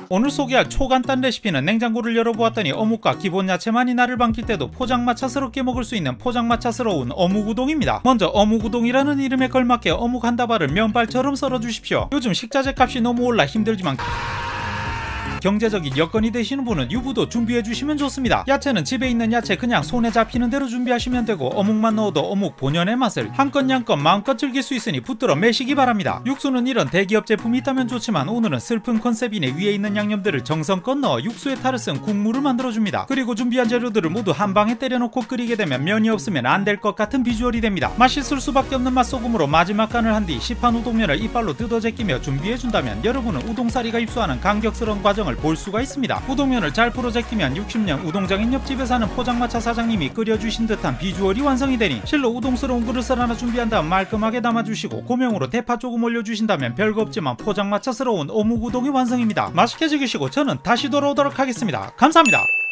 오늘 소개할 초간단 레시피는 냉장고를 열어보았더니 어묵과 기본 야채만이 나를 반길 때도 포장마차스럽게 먹을 수 있는 포장마차스러운 어묵우동입니다. 먼저 어묵우동이라는 이름에 걸맞게 어묵 한 다발을 면발처럼 썰어 주십시오. 요즘 식자재 값이 너무 올라 힘들지만 경제적인 여건이 되시는 분은 유부도 준비해 주시면 좋습니다. 야채는 집에 있는 야채 그냥 손에 잡히는 대로 준비하시면 되고, 어묵만 넣어도 어묵 본연의 맛을 한 건 양건 마음껏 즐길 수 있으니 붙들어 매시기 바랍니다. 육수는 이런 대기업 제품이 있다면 좋지만 오늘은 슬픈 컨셉이네 위에 있는 양념들을 정성껏 넣어 육수의 탈을 쓴 국물을 만들어줍니다. 그리고 준비한 재료들을 모두 한 방에 때려놓고 끓이게 되면 면이 없으면 안 될 것 같은 비주얼이 됩니다. 맛있을 수밖에 없는 맛소금으로 마지막 간을 한 뒤 시판 우동면을 이빨로 뜯어 제끼며 준비해준다면 여러분은 우동사리가 입수하는 감격스러운 과정을 볼 수가 있습니다. 우동면을 잘 풀어 제끼면 60년 우동장인 옆집에 사는 포장마차 사장님이 끓여주신 듯한 비주얼이 완성이 되니 실로 우동스러운 그릇을 하나 준비한 다음 말끔하게 담아주시고 고명으로 대파 조금 올려주신다면 별거 없지만 포장마차스러운 어묵우동이 완성입니다. 맛있게 즐기시고 저는 다시 돌아오도록 하겠습니다. 감사합니다.